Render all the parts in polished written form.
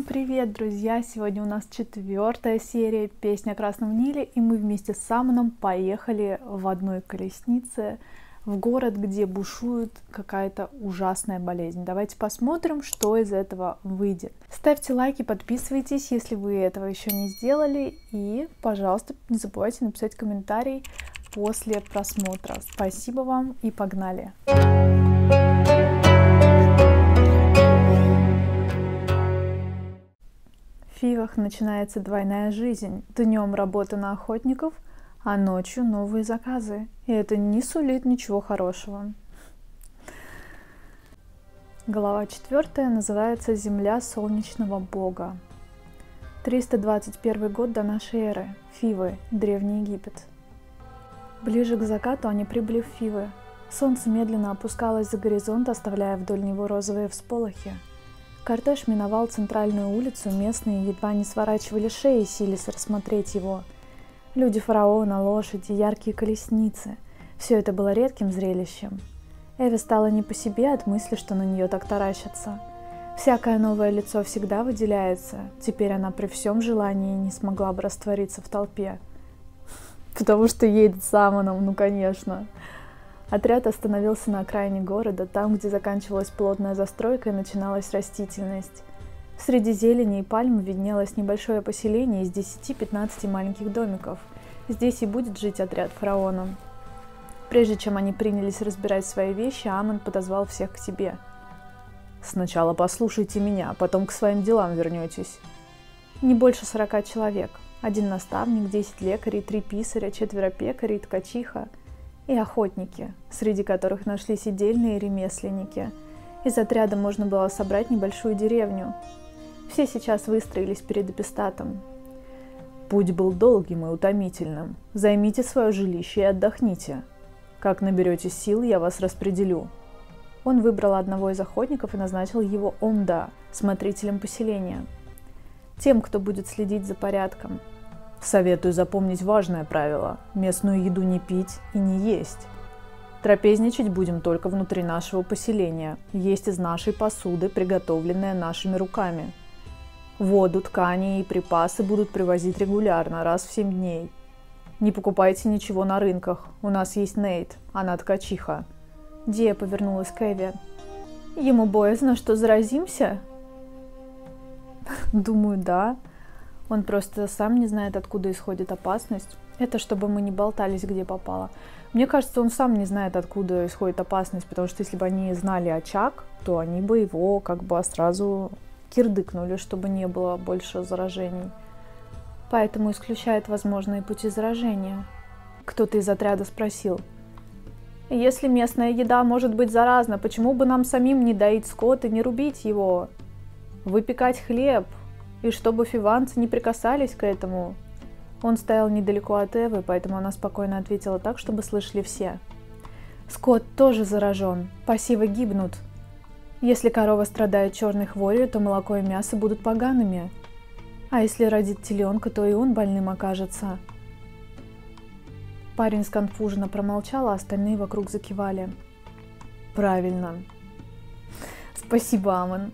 Всем привет, друзья! Сегодня у нас 4-я серия «Песня о Красном Ниле», и мы вместе с Самоном поехали в одной колеснице в город, где бушует какая-то ужасная болезнь. Давайте посмотрим, что из этого выйдет. Ставьте лайки, подписывайтесь, если вы этого еще не сделали, и, пожалуйста, не забывайте написать комментарий после просмотра. Спасибо вам и погнали! В Фивах начинается двойная жизнь. Днем работа на охотников, а ночью новые заказы. И это не сулит ничего хорошего. Глава 4 называется «Земля солнечного бога». 321 год до нашей эры. Фивы, Древний Египет. Ближе к закату они прибыли в Фивы. Солнце медленно опускалось за горизонт, оставляя вдоль него розовые всполохи. Кортеж миновал центральную улицу, местные едва не сворачивали шеи, силясь рассмотреть его. Люди фараона, лошади, яркие колесницы – все это было редким зрелищем. Эве стало не по себе от мысли, что на нее так таращатся. Всякое новое лицо всегда выделяется, теперь она при всем желании не смогла бы раствориться в толпе. Потому что едет с Самоном, ну конечно. Отряд остановился на окраине города, там, где заканчивалась плотная застройка и начиналась растительность. Среди зелени и пальм виднелось небольшое поселение из 10-15 маленьких домиков. Здесь и будет жить отряд фараона. Прежде чем они принялись разбирать свои вещи, Амон подозвал всех к себе. «Сначала послушайте меня, потом к своим делам вернетесь». Не больше 40 человек. 1 наставник, 10 лекарей, 3 писаря, 4 пекарей, ткачиха и охотники, среди которых нашлись и дельные ремесленники. Из отряда можно было собрать небольшую деревню. Все сейчас выстроились перед эпистатом. «Путь был долгим и утомительным. Займите свое жилище и отдохните. Как наберете сил, я вас распределю». Он выбрал одного из охотников и назначил его Омда, смотрителем поселения. Тем, кто будет следить за порядком. Советую запомнить важное правило – местную еду не пить и не есть. Трапезничать будем только внутри нашего поселения, есть из нашей посуды, приготовленная нашими руками. Воду, ткани и припасы будут привозить регулярно, раз в 7 дней. Не покупайте ничего на рынках, у нас есть Нейт, она ткачиха. Дия повернулась к Эве. Ему боязно, что заразимся? Думаю, да. Он просто сам не знает, откуда исходит опасность. Это чтобы мы не болтались, где попало. Мне кажется, он сам не знает, откуда исходит опасность, потому что если бы они знали очаг, то они бы его как бы сразу кирдыкнули, чтобы не было больше заражений. Поэтому исключает возможные пути заражения. Кто-то из отряда спросил. Если местная еда может быть заразна, почему бы нам самим не доить скот и не рубить его? Выпекать хлеб, и чтобы фиванцы не прикасались к этому. Он стоял недалеко от Эвы, поэтому она спокойно ответила так, чтобы слышали все. Скот тоже заражен, посевы гибнут. Если корова страдает черной хворью, то молоко и мясо будут погаными. А если родит теленка, то и он больным окажется. Парень сконфуженно промолчал, а остальные вокруг закивали. Правильно. Спасибо, Амон.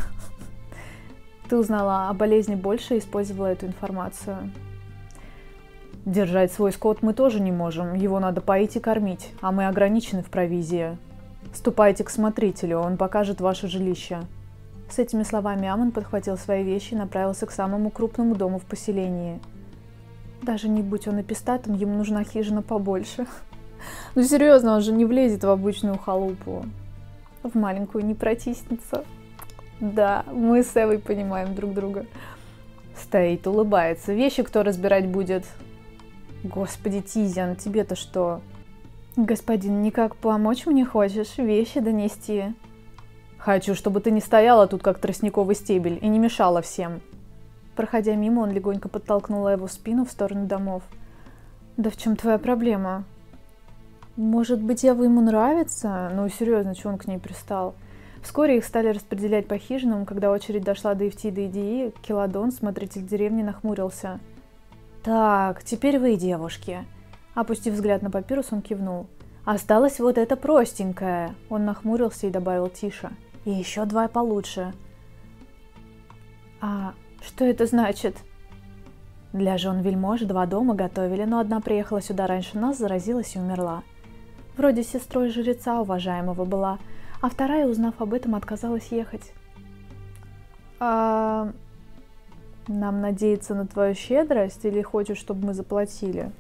Ты узнала о болезни больше и использовала эту информацию. Держать свой скот мы тоже не можем, его надо поить и кормить, а мы ограничены в провизии. Ступайте к смотрителю, он покажет ваше жилище. С этими словами Амон подхватил свои вещи и направился к самому крупному дому в поселении. Даже не будь он эпистатом, ему нужна хижина побольше. Ну серьезно, он же не влезет в обычную халупу. В маленькую не протиснется. Да, мы с Эвой понимаем друг друга. Стоит, улыбается. Вещи кто разбирать будет? Господи, Тизиан, тебе-то что? Господин, никак помочь мне хочешь? Вещи донести? Хочу, чтобы ты не стояла тут, как тростниковый стебель, и не мешала всем. Проходя мимо, он легонько подтолкнул его в спину в сторону домов. Да в чем твоя проблема? Может быть, Ева ему нравится? Ну, серьезно, чего он к ней пристал? Вскоре их стали распределять по хижинам. Когда очередь дошла до Ефтиды и Дии, Келадон, смотритель деревни, нахмурился. «Так, теперь вы, девушки». Опустив взгляд на папирус, он кивнул. «Осталось вот это простенькое». Он нахмурился и добавил тише. «И еще 2 получше». А что это значит? Для жен вельмож 2 дома готовили, но одна приехала сюда раньше нас, заразилась и умерла. Вроде сестрой жреца уважаемого была, а вторая, узнав об этом, отказалась ехать. А нам надеяться на твою щедрость или хочешь, чтобы мы заплатили?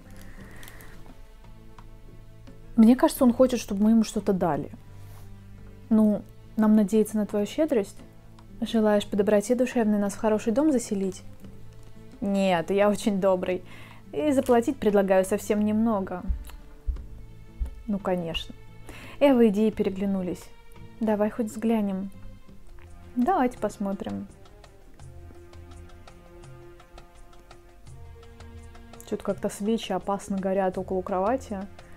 Мне кажется, он хочет, чтобы мы ему что-то дали. Ну, нам надеяться на твою щедрость? Желаешь по доброте душевной нас в хороший дом заселить? Нет, я очень добрый. И заплатить предлагаю совсем немного. Ну, конечно. Эва и Дия переглянулись. Давай хоть взглянем. Давайте посмотрим. Что-то как-то свечи опасно горят около кровати.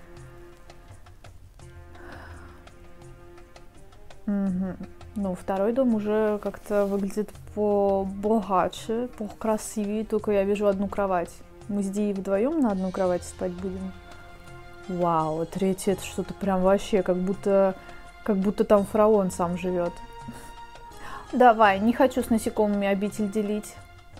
Угу. Ну, второй дом уже как-то выглядит побогаче, покрасивее, только я вижу одну кровать. Мы с Дией вдвоем на одну кровать спать будем. Вау, третий это что-то прям вообще, как будто там фараон сам живет. Давай, не хочу с насекомыми обитель делить.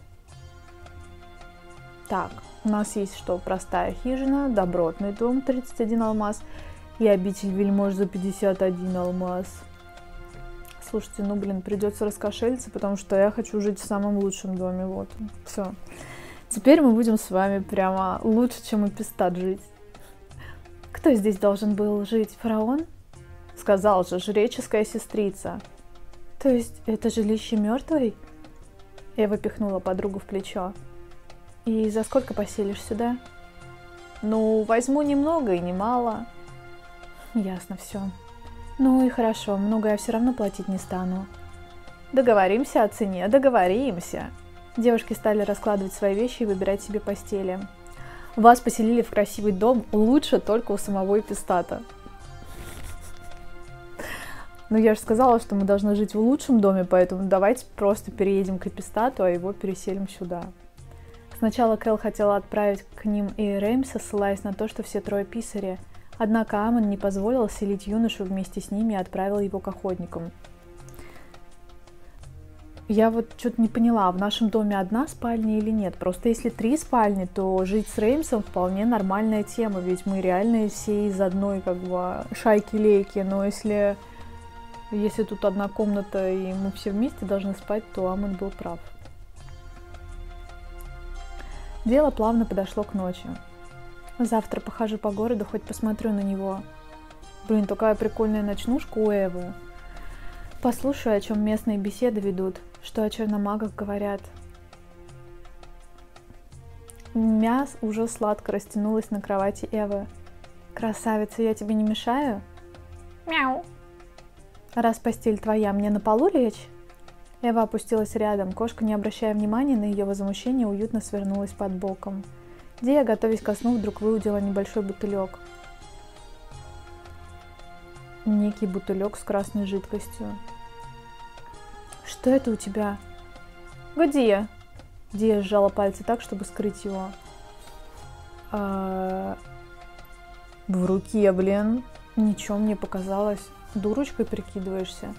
Так, у нас есть что? Простая хижина, добротный дом, 31 алмаз, и обитель вельмож за 51 алмаз. Слушайте, ну, блин, придется раскошелиться, потому что я хочу жить в самом лучшем доме, вот. Все. Теперь мы будем с вами прямо лучше, чем Эпистат жить. Кто здесь должен был жить? Фараон? Сказал же, жреческая сестрица. То есть это жилище мертвой? Эва пихнула подругу в плечо. И за сколько поселишь сюда? Ну, возьму немного и немало. Ясно все. Ну и хорошо, много я все равно платить не стану. Договоримся о цене, договоримся. Девушки стали раскладывать свои вещи и выбирать себе постели. Вас поселили в красивый дом, лучше только у самого Эпистата. Ну я же сказала, что мы должны жить в лучшем доме, поэтому давайте просто переедем к Эпистату, а его переселим сюда. Сначала Кэл хотела отправить к ним и Реймса, ссылаясь на то, что все трое писари. Однако Амон не позволил селить юношу вместе с ними и отправил его к охотникам. Я вот что-то не поняла, в нашем доме одна спальня или нет. Просто если 3 спальни, то жить с Реймсом вполне нормальная тема, ведь мы реально все из одной как бы шайки-лейки. Но если тут одна комната и мы все вместе должны спать, то Амон был прав. Дело плавно подошло к ночи. Завтра похожу по городу, хоть посмотрю на него. Блин, такая прикольная ночнушка у Эвы. Послушаю, о чем местные беседы ведут, что о черномагах говорят. Мяс уже сладко растянулась на кровати Эвы. Красавица, я тебе не мешаю? Мяу. Раз постель твоя, мне на полу лечь? Эва опустилась рядом. Кошка, не обращая внимания на ее возмущение, уютно свернулась под боком. Дия, готовясь ко сну, вдруг выудила небольшой бутылек. Некий бутылек с красной жидкостью. Что это у тебя? Где? Дия сжала пальцы так, чтобы скрыть его. В руке, блин. Ничего, мне показалось. Дурочкой прикидываешься.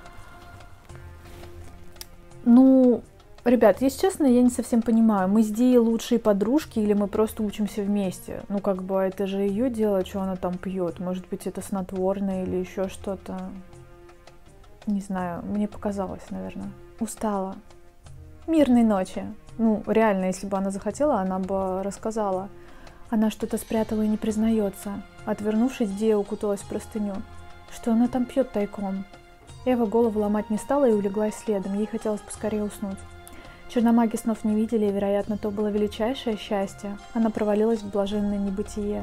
Ну, ребят, если честно, я не совсем понимаю, мы с Дией лучшие подружки или мы просто учимся вместе? Ну, как бы, это же ее дело, что она там пьет. Может быть, это снотворное или еще что-то. Не знаю, мне показалось, наверное. Устала. Мирной ночи. Ну, реально, если бы она захотела, она бы рассказала. Она что-то спрятала и не признается. Отвернувшись, Дия укуталась в простыню. Что она там пьет тайком? Эва голову ломать не стала и улеглась следом. Ей хотелось поскорее уснуть. Черномаги снов не видели, и, вероятно, то было величайшее счастье. Она провалилась в блаженное небытие.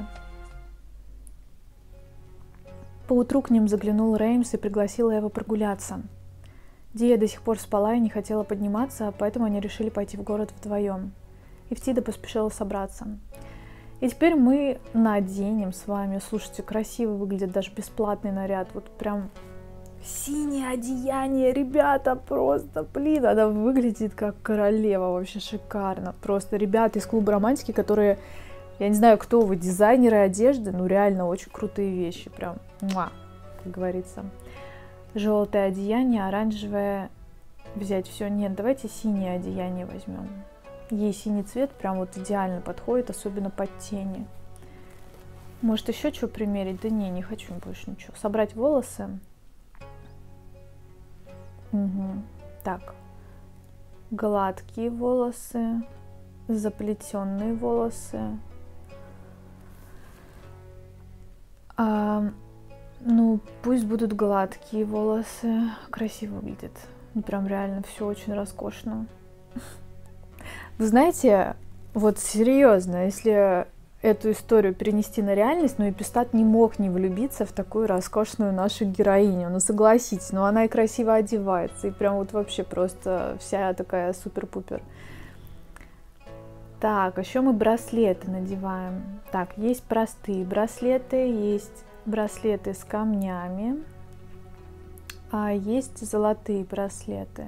Поутру к ним заглянул Реймс и пригласил Эву прогуляться. Дия до сих пор спала и не хотела подниматься, поэтому они решили пойти в город вдвоем. Эфтида поспешила собраться. И теперь мы наденем с вами, слушайте, красиво выглядит даже бесплатный наряд, вот прям синее одеяние, ребята, просто, блин, она выглядит как королева, вообще шикарно. Просто ребята из клуба романтики, которые, я не знаю, кто вы, дизайнеры одежды, ну реально очень крутые вещи, прям, муа, как говорится. Желтое одеяние, оранжевое взять все. Нет, давайте синее одеяние возьмем. Ей синий цвет прям вот идеально подходит, особенно под тени. Может, еще что примерить? Да не хочу больше ничего. Собрать волосы. Угу. Так. Гладкие волосы. Заплетенные волосы. Ну, пусть будут гладкие волосы. Красиво выглядит. Ну, прям реально все очень роскошно. Вы знаете, вот серьезно, если эту историю перенести на реальность, но Эпистат не мог не влюбиться в такую роскошную нашу героиню. Ну, согласитесь, но она и красиво одевается, и прям вот вообще просто вся такая супер-пупер. Так, еще мы браслеты надеваем. Так, есть простые браслеты, есть браслеты с камнями, а есть золотые браслеты.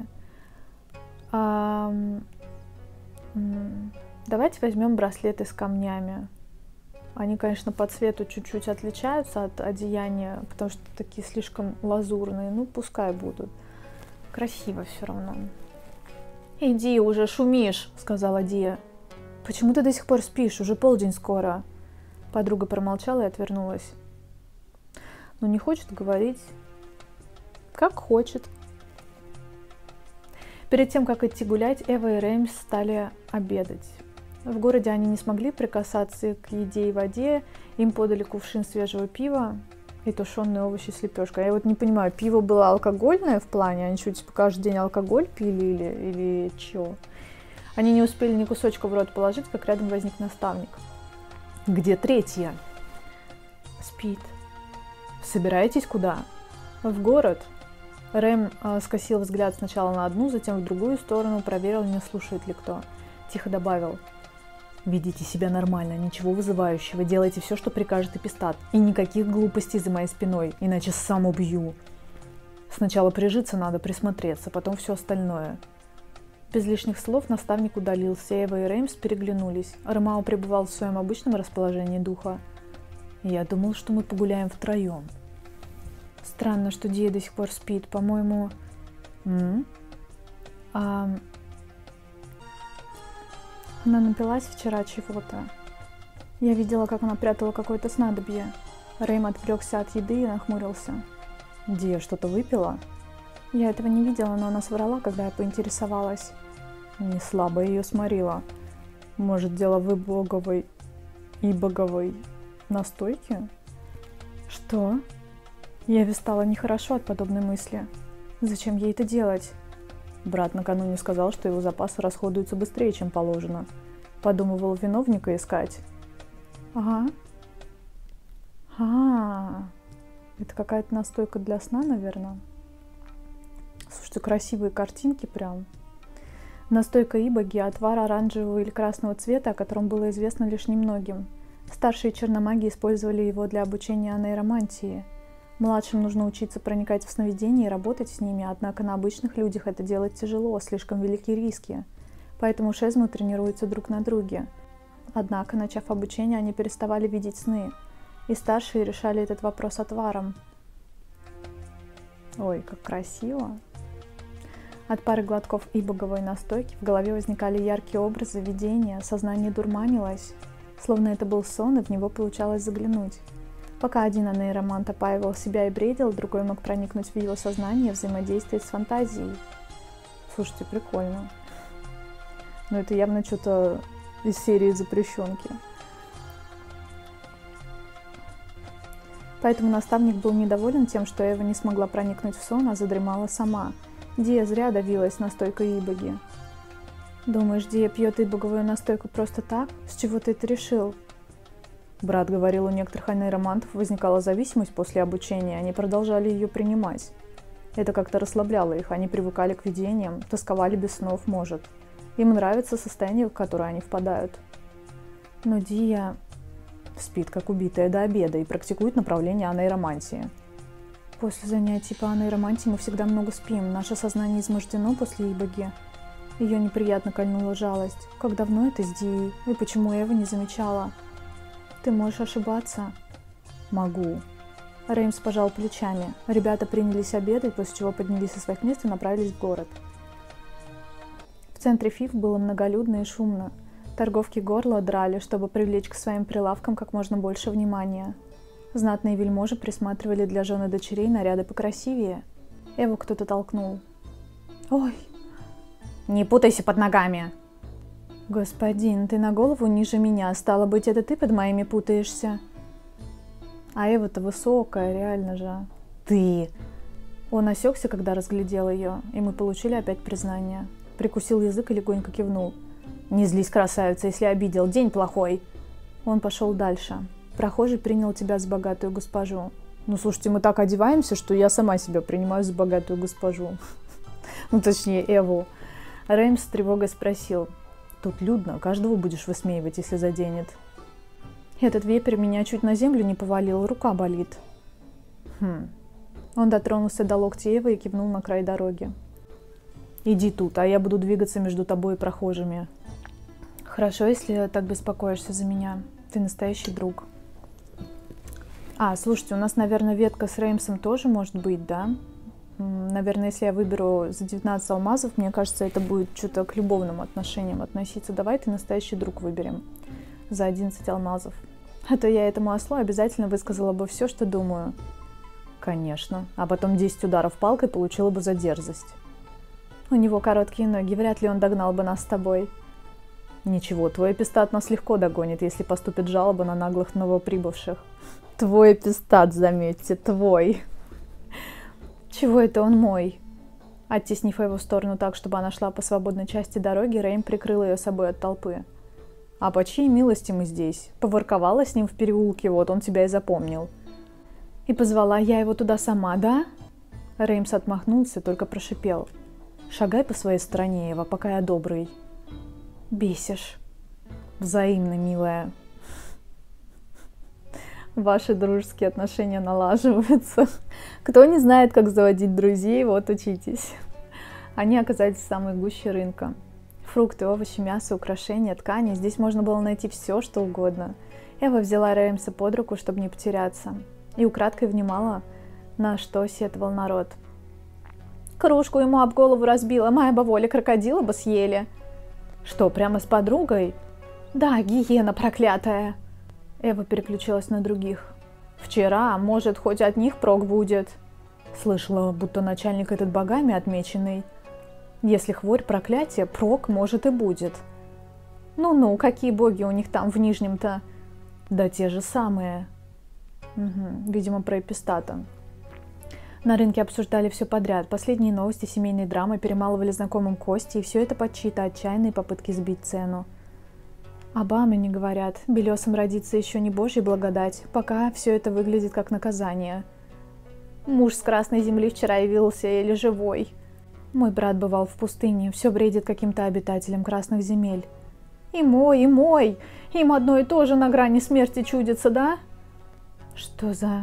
Давайте возьмем браслеты с камнями. Они, конечно, по цвету чуть-чуть отличаются от одеяния, потому что такие слишком лазурные. Ну, пускай будут. Красиво все равно. «Иди, уже шумишь», — сказала Дия. «Почему ты до сих пор спишь? Уже полдень скоро». Подруга промолчала и отвернулась. Но не хочет говорить. Как хочет. Перед тем, как идти гулять, Эва и Реймс стали обедать. В городе они не смогли прикасаться к еде и воде. Им подали кувшин свежего пива и тушеные овощи с лепешкой. Я вот не понимаю, пиво было алкогольное в плане? Они что, типа каждый день алкоголь пили или чё? Они не успели ни кусочка в рот положить, как рядом возник наставник. «Где третья?» «Спит». «Собираетесь куда?» «В город». Рэм скосил взгляд сначала на одну, затем в другую сторону, проверил, не слушает ли кто. Тихо добавил: «Ведите себя нормально, ничего вызывающего, делайте все, что прикажет Эпистат, и никаких глупостей за моей спиной, иначе сам убью. Сначала прижиться надо, присмотреться, потом все остальное». Без лишних слов наставник удалился, Эва и Реймс переглянулись. Ромао пребывал в своем обычном расположении духа. «Я думал, что мы погуляем втроем». «Странно, что Дия до сих пор спит. По-моему...» Она напилась вчера чего-то. Я видела, как она прятала какое-то снадобье. Рэйм отвлекся от еды и нахмурился. «Дия что-то выпила?» Я этого не видела, но она соврала, когда я поинтересовалась. Не слабо ее сморила. Может, дело в ибоговой настойке? Что? Еве стало нехорошо от подобной мысли. Зачем ей это делать? Брат накануне сказал, что его запасы расходуются быстрее, чем положено. Подумывал виновника искать. Ага. Это какая-то настойка для сна, наверное. Слушайте, красивые картинки прям. Настойка ибоги, отвар оранжевого или красного цвета, о котором было известно лишь немногим. Старшие черномаги использовали его для обучения нейромантии. Младшим нужно учиться проникать в сновидения и работать с ними, однако на обычных людях это делать тяжело, слишком велики риски. Поэтому шезмы тренируются друг на друге. Однако, начав обучение, они переставали видеть сны, и старшие решали этот вопрос отваром. Ой, как красиво! От пары глотков ибоговой настойки в голове возникали яркие образы, видения, сознание дурманилось, словно это был сон, и в него получалось заглянуть. Пока один нейромант опаивал себя и бредил, другой мог проникнуть в его сознание и взаимодействовать с фантазией. Слушайте, прикольно. Но это явно что-то из серии запрещенки. Поэтому наставник был недоволен тем, что Эва не смогла проникнуть в сон, а задремала сама. Дия зря давилась настойкой ибоги. «Думаешь, Дия пьет ибоговую настойку просто так? С чего ты это решил?» Брат говорил, у некоторых нейромантов возникала зависимость после обучения, они продолжали ее принимать. Это как-то расслабляло их, они привыкали к видениям, тосковали без снов, может. Им нравится состояние, в которое они впадают. Но Дия спит, как убитая, до обеда и практикует направление анейромантии. После занятий по анейромантии мы всегда много спим, наше сознание измождено после ибоги. Ее неприятно кольнула жалость. Как давно это с Дией? И почему Эва не замечала? Ты можешь ошибаться. Могу. Реймс пожал плечами. Ребята принялись обедать, после чего поднялись со своих мест и направились в город. В центре Фив было многолюдно и шумно. Торговки горло драли, чтобы привлечь к своим прилавкам как можно больше внимания. Знатные вельможи присматривали для жен и дочерей наряды покрасивее. Эву кто-то толкнул. «Ой!» «Не путайся под ногами!» «Господин, ты на голову ниже меня, стало быть, это ты под моими путаешься?» «А Эва-то высокая, реально же!» «Ты!» Он осекся, когда разглядел ее, и мы получили опять признание. Прикусил язык и легонько кивнул. «Не злись, красавица, если обидел, день плохой!» Он пошел дальше. «Прохожий принял тебя за богатую госпожу». «Ну, слушайте, мы так одеваемся, что я сама себя принимаю за богатую госпожу». Ну, точнее, Эву. Реймс с тревогой спросил. «Тут людно, каждого будешь высмеивать, если заденет». «Этот вепрь меня чуть на землю не повалил, рука болит». Он дотронулся до локтя Эвы и кивнул на край дороги. «Иди тут, а я буду двигаться между тобой и прохожими». «Хорошо, если так беспокоишься за меня. Ты настоящий друг». Слушайте, у нас, наверное, ветка с Реймсом тоже может быть, да? Наверное, если я выберу за 19 алмазов, мне кажется, это будет что-то к любовным отношениям относиться. Давай ты настоящий друг выберем за 11 алмазов. А то я этому ослу обязательно высказала бы все, что думаю». «Конечно. А потом 10 ударов палкой получила бы за дерзость». «У него короткие ноги, вряд ли он догнал бы нас с тобой». «Ничего, твой эпистат нас легко догонит, если поступит жалоба на наглых новоприбывших». «Твой эпистат, заметьте, твой». «Чего это он мой?» Оттеснив его в сторону так, чтобы она шла по свободной части дороги, Рейм прикрыл ее собой от толпы. «А по чьей милости мы здесь? Поворковала с ним в переулке, вот он тебя и запомнил». «И позвала я его туда сама, да?» Реймс отмахнулся, только прошипел. «Шагай по своей стороне, Эва, пока я добрый». «Бесишь». «Взаимно, милая». Ваши дружеские отношения налаживаются. Кто не знает, как заводить друзей, вот учитесь. Они оказались в самой гуще рынка. Фрукты, овощи, мясо, украшения, ткани. Здесь можно было найти все, что угодно. Эва взяла Реймса под руку, чтобы не потеряться. И украдкой внимала, на что сетовал народ. «Кружку ему об голову разбила, моя бы воля, крокодила бы съели». «Что, прямо с подругой?» «Да, гиена проклятая». Эва переключилась на других. «Вчера, может, хоть от них прок будет». Слышала, будто начальник этот богами отмеченный. Если хворь проклятие, прок, может, и будет. Ну-ну, какие боги у них там в Нижнем-то? Да те же самые. Видимо, про эпистата. На рынке обсуждали все подряд. Последние новости семейной драмы перемалывали знакомым кости, и все это под чьи-то отчаянные попытки сбить цену. Об Амине говорят, белесом родится еще не божья благодать, пока все это выглядит как наказание. Муж с красной земли вчера явился еле живой. Мой брат бывал в пустыне, все бредит каким-то обитателем красных земель. И мой, им одно и то же на грани смерти чудится, да? Что за...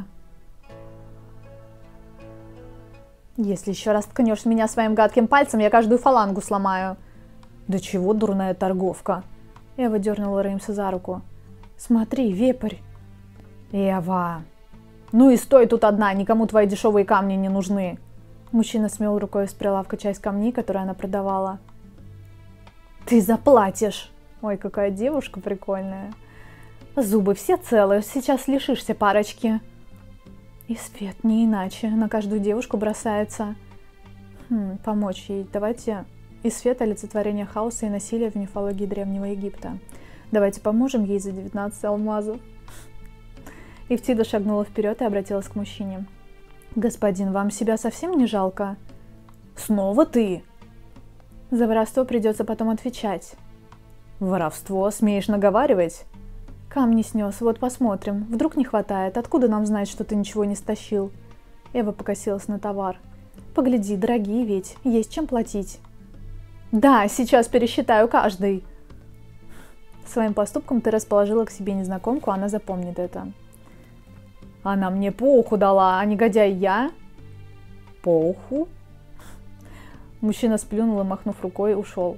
Если еще раз ткнешь меня своим гадким пальцем, я каждую фалангу сломаю. Да чего дурная торговка? Эва дернула Реймса за руку. «Смотри, вепрь!» «Эва! Ну и стой тут одна, никому твои дешевые камни не нужны!» Мужчина смел рукой с прилавка часть камней, которые она продавала. «Ты заплатишь!» «Ой, какая девушка прикольная!» «Зубы все целые, сейчас лишишься парочки!» И свет, не иначе, на каждую девушку бросается. Помочь ей, давайте... И свет — олицетворение хаоса и насилия в мифологии Древнего Египта. Давайте поможем ей за 19 алмазов. Ифтида шагнула вперед и обратилась к мужчине. «Господин, вам себя совсем не жалко?» «Снова ты?» «За воровство придется потом отвечать». «Воровство? Смеешь наговаривать?» «Камни снес, вот посмотрим. Вдруг не хватает. Откуда нам знать, что ты ничего не стащил?» Эва покосилась на товар. «Погляди, дорогие ведь, есть чем платить». «Да, сейчас пересчитаю каждый». Своим поступком ты расположила к себе незнакомку, она запомнит это. «Она мне по уху дала, а негодяй я?» «По уху?» Мужчина сплюнул и, махнув рукой, ушел.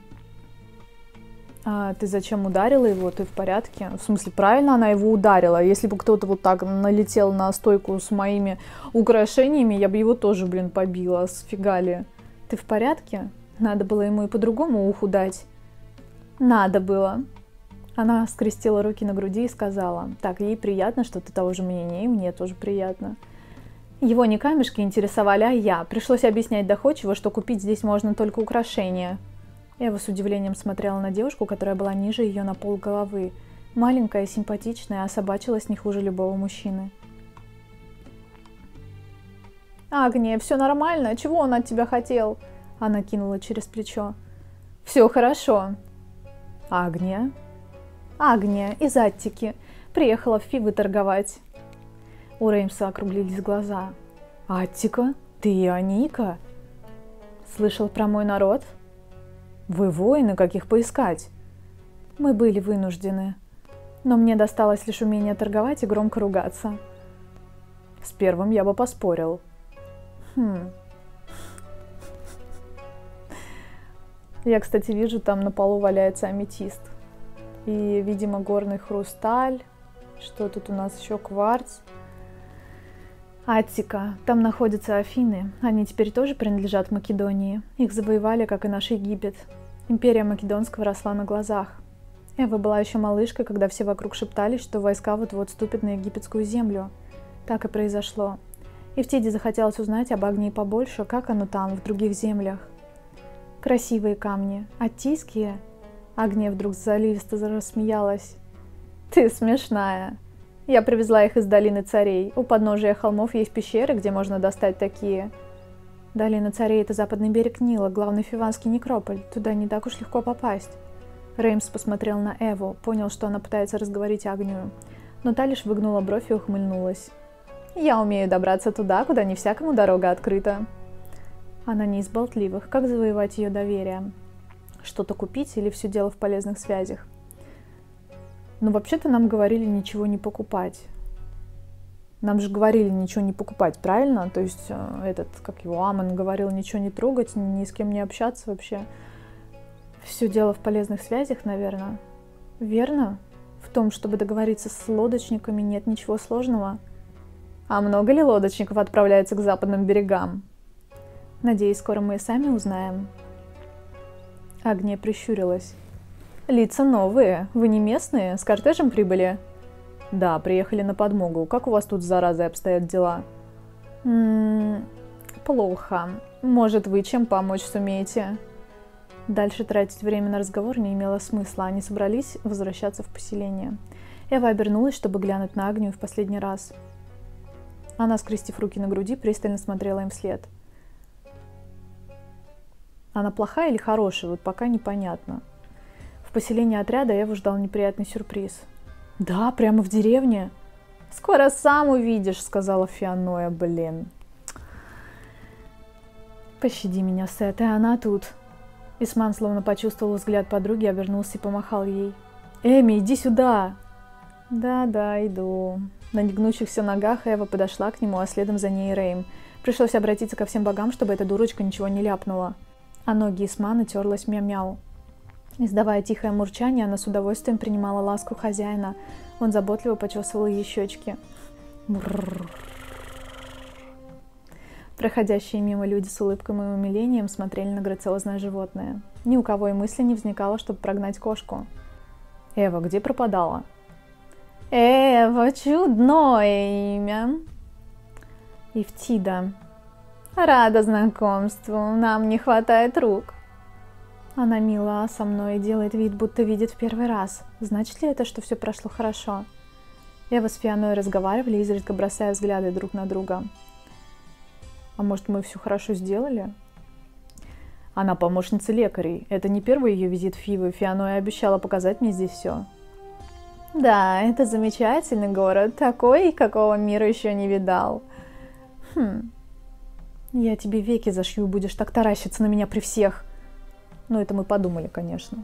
«А ты зачем ударила его? Ты в порядке?» В смысле, правильно она его ударила? Если бы кто-то вот так налетел на стойку с моими украшениями, я бы его тоже, побила. Сфига ли? Ты в порядке? Надо было ему и по-другому уху дать. Надо было. Она скрестила руки на груди и сказала: так, ей приятно, что ты того же мнения, и мне тоже приятно. Его не камешки интересовали, а я. Пришлось объяснять доходчиво, что купить здесь можно только украшения. Эва с удивлением смотрела на девушку, которая была ниже ее на полголовы. Маленькая, симпатичная, а собачилась не хуже любого мужчины. «Агния, все нормально? Чего он от тебя хотел?» Она кинула через плечо. «Все хорошо». «Агния?» «Агния, из Аттики. Приехала в Фивы торговать». У Реймса округлились глаза. «Аттика? Ты и Аника?» «Слышал про мой народ?» «Вы воины, как их поискать?» «Мы были вынуждены. Но мне досталось лишь умение торговать и громко ругаться». «С первым я бы поспорил». Я, кстати, вижу, там на полу валяется аметист. И, видимо, горный хрусталь. Что тут у нас еще? Кварц. Аттика. Там находятся Афины. Они теперь тоже принадлежат Македонии. Их завоевали, как и наш Египет. Империя Македонского росла на глазах. Эва была еще малышкой, когда все вокруг шептались, что войска вот-вот ступят на египетскую землю. Так и произошло. И в Тиде захотелось узнать об Агнии побольше, как оно там, в других землях. Красивые камни, аттийские. Агния вдруг заливисто рассмеялась. Ты смешная. Я привезла их из Долины Царей. У подножия холмов есть пещеры, где можно достать такие. Долина Царей — это западный берег Нила, главный фиванский некрополь. Туда не так уж легко попасть. Реймс посмотрел на Эву, понял, что она пытается разговорить Агнию. Но та лишь выгнула бровь и ухмыльнулась. Я умею добраться туда, куда не всякому дорога открыта. Она не из болтливых. Как завоевать ее доверие? Что-то купить или все дело в полезных связях? Но вообще-то нам говорили ничего не покупать. Нам же говорили ничего не покупать, правильно? То есть как его, Амон говорил ничего не трогать, ни с кем не общаться вообще. Все дело в полезных связях, наверное. Верно? В том, чтобы договориться с лодочниками, нет ничего сложного. А много ли лодочников отправляется к западным берегам? Надеюсь, скоро мы и сами узнаем. Агния прищурилась. Лица новые. Вы не местные? С кортежем прибыли? Да, приехали на подмогу. Как у вас тут с заразой обстоят дела? Плохо. Может, вы чем помочь сумеете? Дальше тратить время на разговор не имело смысла. Они собрались возвращаться в поселение. Эва обернулась, чтобы глянуть на Агнию в последний раз. Она, скрестив руки на груди, пристально смотрела им вслед. Она плохая или хорошая, вот пока непонятно. В поселении отряда Эву ждал неприятный сюрприз. «Да, прямо в деревне?» «Скоро сам увидишь», — сказала Фианоя, блин. «Пощади меня, Сет, и она тут». Исман словно почувствовал взгляд подруги, обернулся и помахал ей. «Эми, иди сюда!» «Да, иду». На негнущихся ногах Эва подошла к нему, а следом за ней Рейм. Пришлось обратиться ко всем богам, чтобы эта дурочка ничего не ляпнула. А ноги Исмана терлась мяу-мяу. Издавая тихое мурчание, она с удовольствием принимала ласку хозяина. Он заботливо почесывал ей щечки. Брррр. Проходящие мимо люди с улыбкой и умилением смотрели на грациозное животное. Ни у кого и мысли не возникало, чтобы прогнать кошку. «Эва, где пропадала?» «Эва, чудное имя!» «Ифтида. Рада знакомству, нам не хватает рук». Она мила со мной и делает вид, будто видит в первый раз. Значит ли это, что все прошло хорошо? Эва с Фианой разговаривали, изредка бросая взгляды друг на друга. А может, мы все хорошо сделали? Она помощница лекарей. Это не первый ее визит в Фивы. Фианоя обещала показать мне здесь все. Да, это замечательный город. Такой, какого мира еще не видал. Я тебе веки зашью, будешь так таращиться на меня при всех. Ну, это мы подумали, конечно.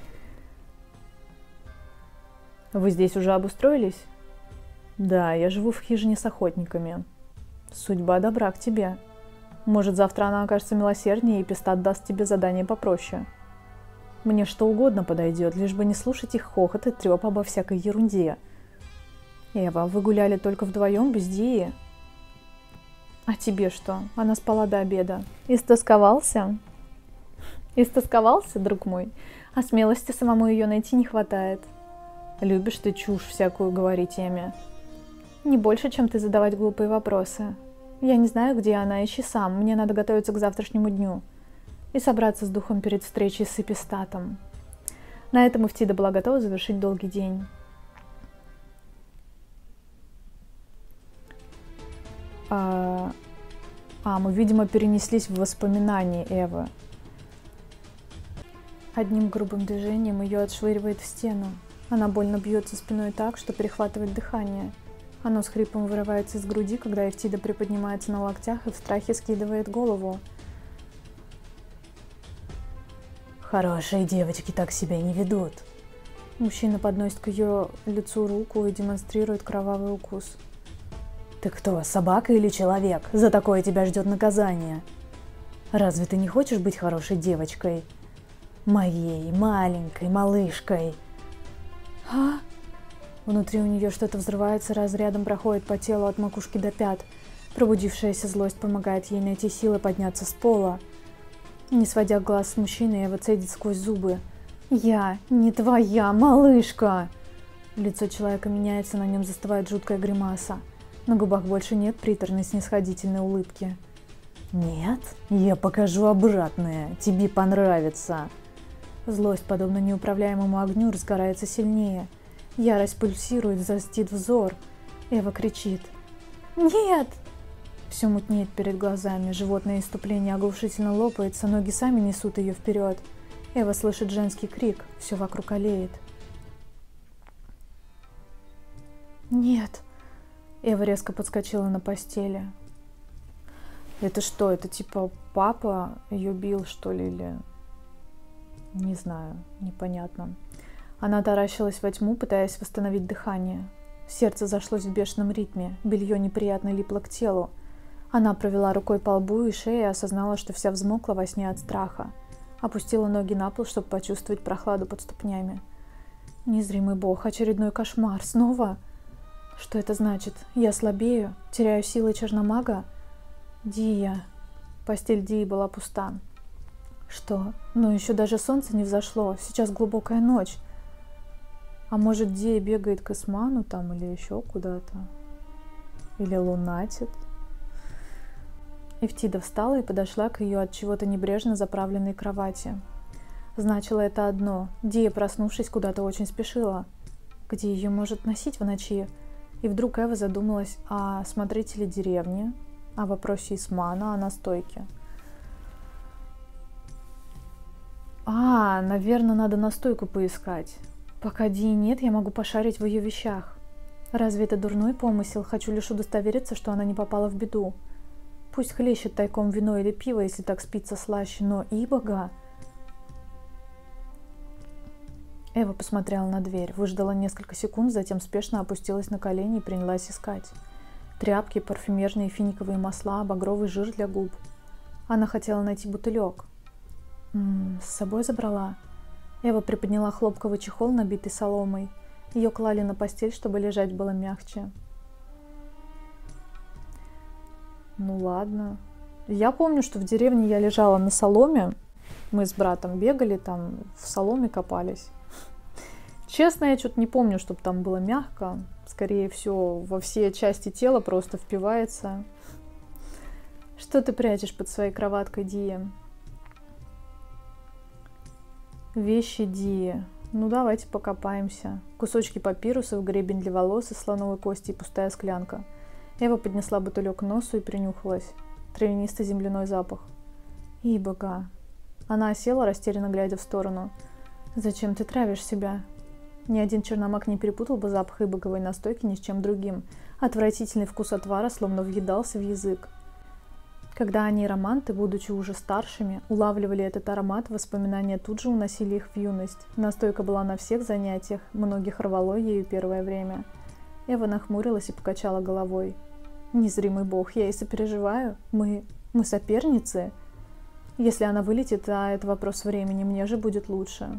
Вы здесь уже обустроились? Да, я живу в хижине с охотниками. Судьба добра к тебе. Может, завтра она окажется милосерднее, и Пистат даст тебе задание попроще. Мне что угодно подойдет, лишь бы не слушать их хохот и треп обо всякой ерунде. Эва, вы гуляли только вдвоем, без Дии? А тебе что? Она спала до обеда. Истосковался? Истосковался, друг мой? А смелости самому ее найти не хватает. Любишь ты чушь всякую говорить, Эми. Не больше, чем ты задавать глупые вопросы. Я не знаю, где она, ищи сам. Мне надо готовиться к завтрашнему дню. И собраться с духом перед встречей с Эпистатом. На этом Эфтида была готова завершить долгий день. Мы, видимо, перенеслись в воспоминания Эвы. Одним грубым движением ее отшвыривает в стену. Она больно бьется спиной так, что перехватывает дыхание. Оно с хрипом вырывается из груди, когда Эфтида приподнимается на локтях и в страхе скидывает голову. Хорошие девочки так себя не ведут. Мужчина подносит к ее лицу руку и демонстрирует кровавый укус. Ты кто, собака или человек? За такое тебя ждет наказание. Разве ты не хочешь быть хорошей девочкой? Моей маленькой малышкой. Внутри у нее что-то взрывается, разрядом проходит по телу от макушки до пят. Пробудившаяся злость помогает ей найти силы подняться с пола. Не сводя глаз с мужчины, Эва цедит сквозь зубы. «Я не твоя малышка!» Лицо человека меняется, на нем застывает жуткая гримаса. На губах больше нет приторной снисходительной улыбки. «Нет? Я покажу обратное. Тебе понравится!» Злость, подобно неуправляемому огню, разгорается сильнее. Ярость пульсирует, застит взор. Эва кричит. «Нет!» Все мутнеет перед глазами, животное иступление оглушительно лопается, ноги сами несут ее вперед. Эва слышит женский крик, все вокруг олеет. «Нет!» Эва резко подскочила на постели. Это что, это типа папа ее бил, что ли, или... Не знаю, непонятно. Она таращилась во тьму, пытаясь восстановить дыхание. Сердце зашлось в бешеном ритме, белье неприятно липло к телу. Она провела рукой по лбу и шее и осознала, что вся взмокла во сне от страха. Опустила ноги на пол, чтобы почувствовать прохладу под ступнями. Незримый бог, очередной кошмар, снова? Что это значит? Я слабею? Теряю силы черномага? Дия. Постель Дии была пуста. Что? Но еще даже солнце не взошло, сейчас глубокая ночь. А может, Дия бегает к Исману там или еще куда-то? Или лунатит? Эфтида встала и подошла к ее от чего-то небрежно заправленной кровати. Значило это одно. Дия, проснувшись, куда-то очень спешила. Где ее может носить в ночи? И вдруг Эва задумалась о смотрителе деревни, о вопросе Исмана, о настойке. Наверное, надо настойку поискать. Пока Дии нет, я могу пошарить в ее вещах. Разве это дурной помысел? Хочу лишь удостовериться, что она не попала в беду. Пусть хлещет тайком вино или пиво, если так спится слаще, но ибога... Эва посмотрела на дверь, выждала несколько секунд, затем спешно опустилась на колени и принялась искать. Тряпки, парфюмерные финиковые масла, багровый жир для губ. Она хотела найти бутылек. С собой забрала. Эва приподняла хлопковый чехол, набитый соломой. Ее клали на постель, чтобы лежать было мягче. Ну ладно. Я помню, что в деревне я лежала на соломе. Мы с братом бегали, там в соломе копались. Честно, я что-то не помню, чтобы там было мягко. Скорее всего, во все части тела просто впивается. Что ты прячешь под своей кроваткой, Дия? Вещи Дии. Ну, давайте покопаемся. Кусочки папирусов, гребень для волос из слоновой кости и пустая склянка. Эва поднесла бутылек к носу и принюхалась. Травянистый земляной запах. Ибога. Она осела, растерянно глядя в сторону. Зачем ты травишь себя? Ни один черномаг не перепутал бы запах ибоговой настойки ни с чем другим. Отвратительный вкус отвара словно въедался в язык. Когда они, романты, будучи уже старшими, улавливали этот аромат, воспоминания тут же уносили их в юность. Настойка была на всех занятиях, многих рвало ею первое время. Эва нахмурилась и покачала головой. Незримый бог, я и сопереживаю. Мы соперницы. Если она вылетит, а это вопрос времени, мне же будет лучше.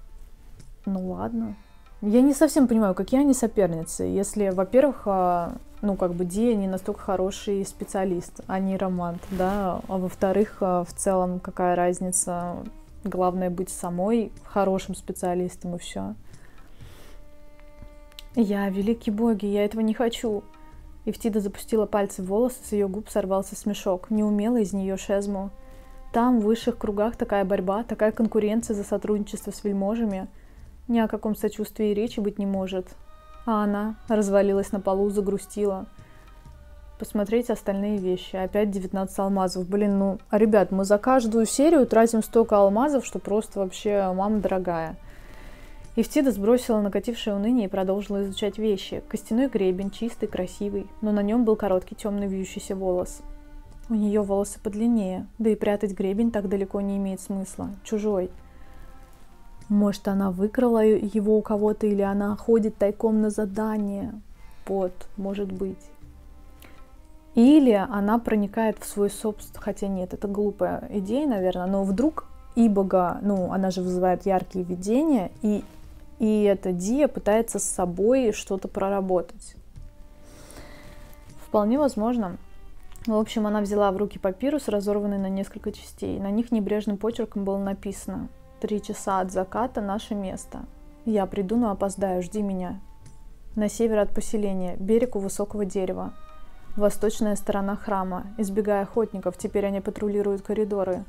Ну ладно. Я не совсем понимаю, какие они соперницы. Если, во-первых, ну, как бы Дия не настолько хороший специалист, а не романт, да, а во-вторых, в целом, какая разница, главное быть самой хорошим специалистом и все. Великие боги, я этого не хочу. Ефтида запустила пальцы в волосы, с ее губ сорвался смешок, неумело из нее шезму. Там, в высших кругах, такая борьба, такая конкуренция за сотрудничество с вельможами. Ни о каком сочувствии речи быть не может. А она развалилась на полу, загрустила. Посмотреть остальные вещи. Опять 19 алмазов. Блин, ребят, мы за каждую серию тратим столько алмазов, что просто вообще мама дорогая. Ефтида сбросила накатившее уныние и продолжила изучать вещи. Костяной гребень, чистый, красивый, но на нем был короткий темный вьющийся волос. У нее волосы подлиннее, да и прятать гребень так далеко не имеет смысла. Чужой. Может, она выкрала его у кого-то, или она ходит тайком на задание. Вот, может быть. Или она проникает в свой собственный... Хотя нет, это глупая идея, наверное. Но вдруг Ибога, она же вызывает яркие видения, и эта Дия пытается с собой что-то проработать. Вполне возможно. В общем, она взяла в руки папирус, разорванный на несколько частей. На них небрежным почерком было написано: 3 часа от заката, наше место. Я приду, но опоздаю, жди меня. На север от поселения, берег у высокого дерева. Восточная сторона храма. Избегая охотников, теперь они патрулируют коридоры.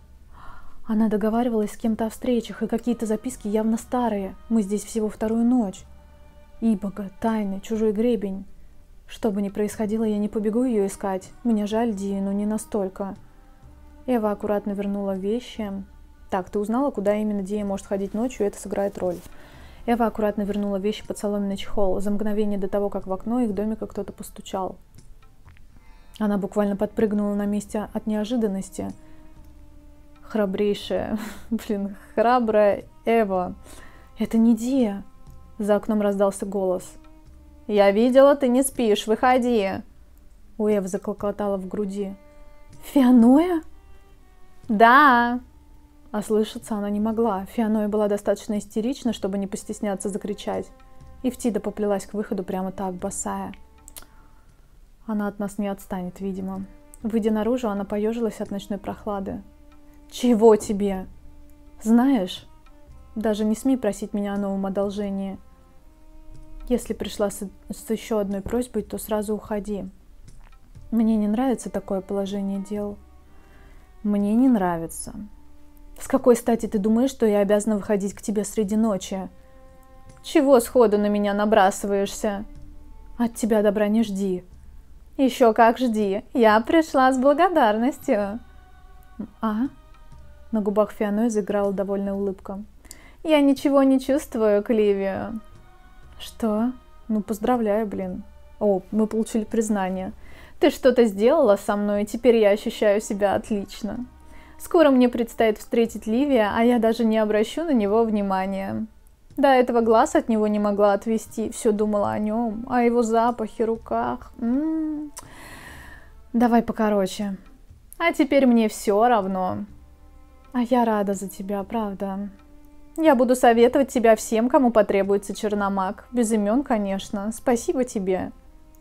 Она договаривалась с кем-то о встречах, и какие-то записки явно старые. Мы здесь всего 2-ю ночь. Ибога, тайны, чужой гребень. Что бы ни происходило, я не побегу ее искать. Мне жаль Дию, но не настолько. Эва аккуратно вернула вещи. Так, ты узнала, куда именно Дия может ходить ночью, и это сыграет роль. Эва аккуратно вернула вещи под соломенный чехол. За мгновение до того, как в окно их домика кто-то постучал. Она буквально подпрыгнула на месте от неожиданности. Храбрейшая, храбрая Эва. Это не Дия. За окном раздался голос. Я видела, ты не спишь, выходи. У Эвы заклокотало в груди. Фианоя? Да. Ослышаться она не могла. Фианоя была достаточно истерична, чтобы не постесняться закричать. Ефтида поплелась к выходу прямо так, босая. Она от нас не отстанет, видимо. Выйдя наружу, она поежилась от ночной прохлады. Чего тебе? Знаешь, даже не смей просить меня о новом одолжении. Если пришла с еще одной просьбой, то сразу уходи. Мне не нравится такое положение дел. Мне не нравится. С какой стати ты думаешь, что я обязана выходить к тебе среди ночи? Чего сходу на меня набрасываешься? От тебя добра не жди. Еще как жди. Я пришла с благодарностью. А? На губах Фианои заиграла довольная улыбка. Я ничего не чувствую к Ливию. Что? Поздравляю, блин. О, мы получили признание. Ты что-то сделала со мной, и теперь я ощущаю себя отлично. Скоро мне предстоит встретить Ливия, а я даже не обращу на него внимания. До этого глаз от него не могла отвести, все думала о нем, о его запахе, руках. Давай покороче. А теперь мне все равно. А я рада за тебя, правда. Я буду советовать тебя всем, кому потребуется черномаг. Без имен, конечно. Спасибо тебе.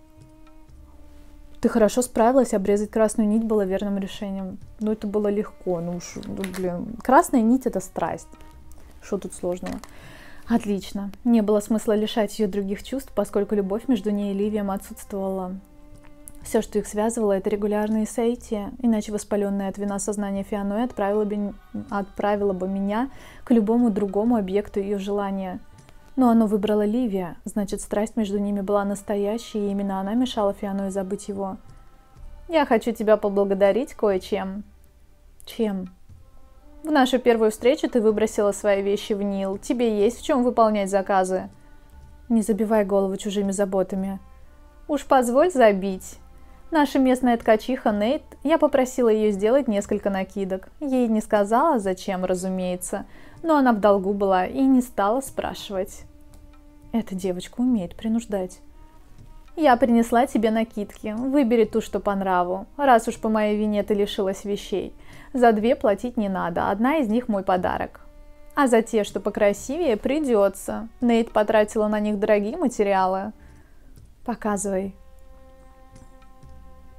Ты хорошо справилась, обрезать красную нить было верным решением. Это было легко. Красная нить — это страсть. Что тут сложного? Отлично. Не было смысла лишать ее других чувств, поскольку любовь между ней и Ливием отсутствовала. Все, что их связывало, это регулярные сессии, иначе воспаленное от вина сознание Фианои отправило бы меня к любому другому объекту ее желания. Но оно выбрало Ливия, значит, страсть между ними была настоящей, и именно она мешала Фианои забыть его. Я хочу тебя поблагодарить кое-чем. Чем? В нашу первую встречу ты выбросила свои вещи в Нил. Тебе есть в чем выполнять заказы. Не забивай голову чужими заботами. Уж позволь забить. Наша местная ткачиха Нейт, я попросила ее сделать несколько накидок. Ей не сказала, зачем, разумеется, но она в долгу была и не стала спрашивать. Эта девочка умеет принуждать. Я принесла тебе накидки. Выбери ту, что по нраву. Раз уж по моей вине ты лишилась вещей. За 2 платить не надо, одна из них мой подарок. А за те, что покрасивее, придется. Нейт потратила на них дорогие материалы. Показывай.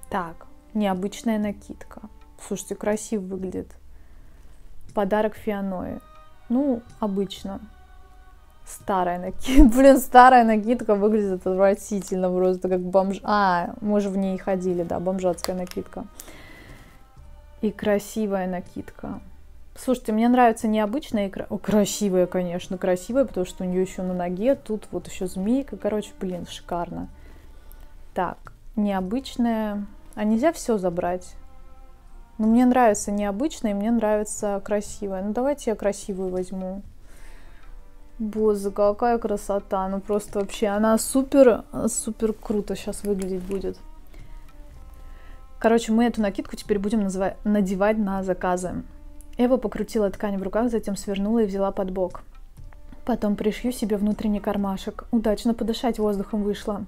Так, необычная накидка. Слушайте, красиво выглядит. Подарок Фианое. Ну, обычно. Старая накидка. Блин, старая накидка выглядит отвратительно, просто как бомж... мы же в ней ходили, да, бомжатская накидка. И красивая накидка. Слушайте, мне нравится необычная и красивая, конечно, красивая, потому что у нее еще на ноге, тут вот еще змейка. Короче, блин, шикарно. Так, необычная. А нельзя все забрать? Ну, мне нравится необычная, и мне нравится красивая. Ну, давайте я красивую возьму. Боже, какая красота. Ну, просто вообще, она супер круто сейчас выглядеть будет. Короче, мы эту накидку теперь будем надевать на заказы. Эва покрутила ткань в руках, затем свернула и взяла под бок. Потом пришью себе внутренний кармашек. Удачно подышать воздухом вышло.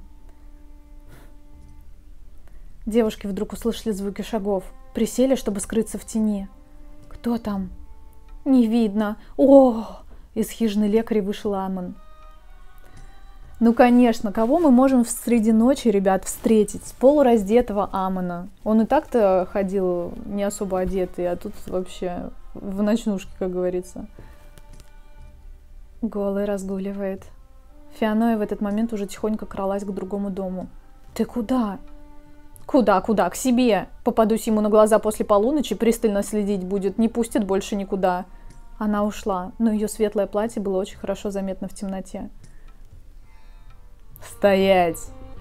Девушки вдруг услышали звуки шагов. Присели, чтобы скрыться в тени. Кто там? Не видно. О! Из хижины лекаря вышел Амон. Ну, конечно, кого мы можем среди ночи, ребят, встретить? Полураздетого Амона. Он и так-то ходил не особо одетый, а тут вообще в ночнушке, как говорится. Голый разгуливает. Фианое в этот момент уже тихонько кралась к другому дому. Ты куда? Куда? К себе. Попадусь ему на глаза после полуночи, пристально следить будет, не пустит больше никуда. Она ушла, но ее светлое платье было очень хорошо заметно в темноте. Стоять!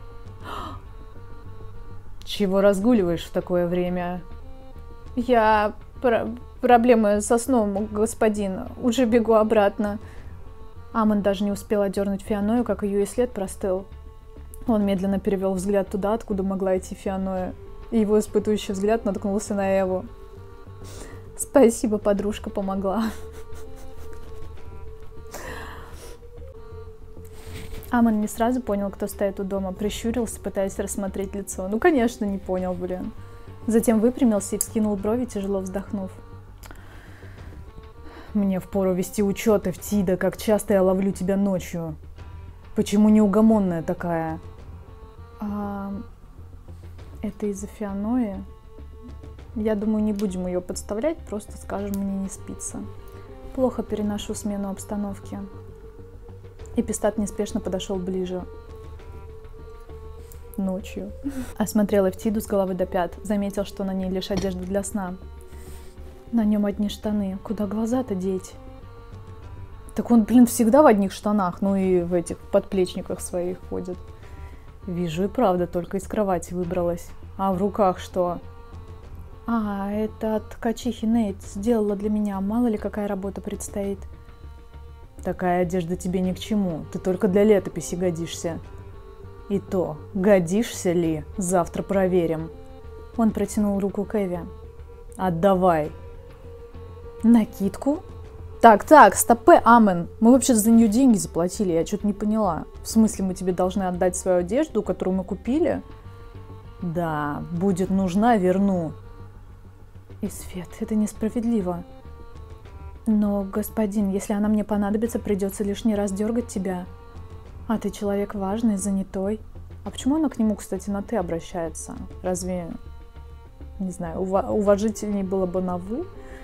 Чего разгуливаешь в такое время? Я... Проблемы со сном, господин. Уже бегу обратно. Амон даже не успел одернуть Фианую, как ее и след простыл. Он медленно перевел взгляд туда, откуда могла идти Фианое, и его испытующий взгляд наткнулся на Эву. Спасибо, подружка помогла. Амон не сразу понял, кто стоит у дома, прищурился, пытаясь рассмотреть лицо. Ну, конечно, не понял, блин. Затем выпрямился и вскинул брови, тяжело вздохнув. Мне впору вести учет, Эфтида, как часто я ловлю тебя ночью. Почему неугомонная такая? Это из-за Фианое? Я думаю, не будем ее подставлять, просто скажем, мне не спится. Плохо переношу смену обстановки. Эпистат неспешно подошел ближе. Ночью. Осмотрел Эфтиду с головы до пят. Заметил, что на ней лишь одежда для сна. На нем одни штаны. Куда глаза-то деть? Так он, блин, всегда в одних штанах, ну и в этих подплечниках своих ходит. Вижу и правда, только из кровати выбралась. А в руках что? Это от ткачихи Нейт сделала для меня. Мало ли, какая работа предстоит. Такая одежда тебе ни к чему. Ты только для летописи годишься. И то, годишься ли, завтра проверим. Он протянул руку к Эве. Отдавай. Накидку? Так, стопэ, Амон. Мы вообще за нее деньги заплатили, я что-то не поняла. В смысле, мы тебе должны отдать свою одежду, которую мы купили? Да, будет нужна, верну. Исфет, это несправедливо. Но, господин, если она мне понадобится, придется лишний раз дергать тебя. А ты человек важный, занятой. А почему она к нему, кстати, на «ты» обращается? Разве, не знаю, уважительней было бы на «вы»?